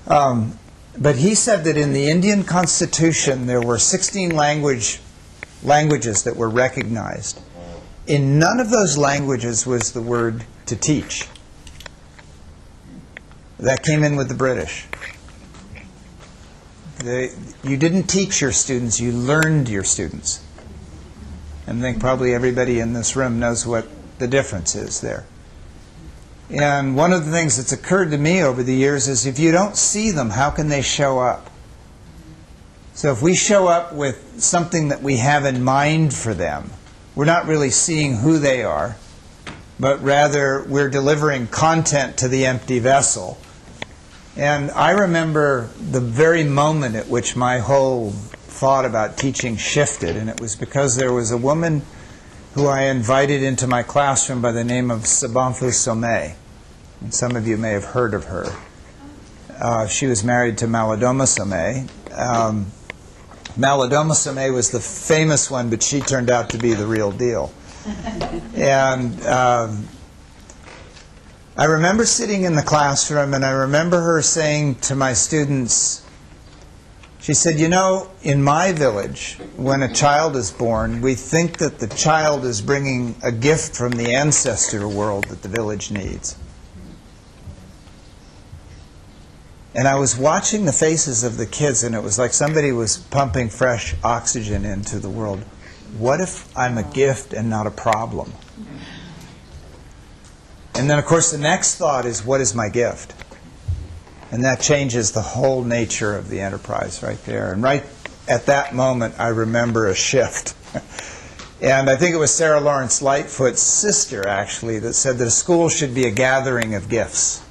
But he said that in the Indian Constitution there were 16 languages that were recognized. In none of those languages was the word to teach. That came in with the British. You didn't teach your students, you learned your students. And I think probably everybody in this room knows what the difference is there. And one of the things that's occurred to me over the years is if you don't see them, how can they show up? So if we show up with something that we have in mind for them, we're not really seeing who they are, but rather we're delivering content to the empty vessel. And I remember the very moment at which my whole thought about teaching shifted, and it was because there was a woman who I invited into my classroom by the name of Sobonfu Somé. And some of you may have heard of her. She was married to Malidoma Somé. Malidoma Somé was the famous one, but she turned out to be the real deal. And I remember sitting in the classroom, and I remember her saying to my students, she said, you know, in my village, when a child is born, we think that the child is bringing a gift from the ancestor world that the village needs. And I was watching the faces of the kids, and it was like somebody was pumping fresh oxygen into the world. What if I'm a gift and not a problem? And then, of course, the next thought is, what is my gift? And that changes the whole nature of the enterprise right there. And right at that moment, I remember a shift. And I think it was Sarah Lawrence Lightfoot's sister, actually, that said that a school should be a gathering of gifts.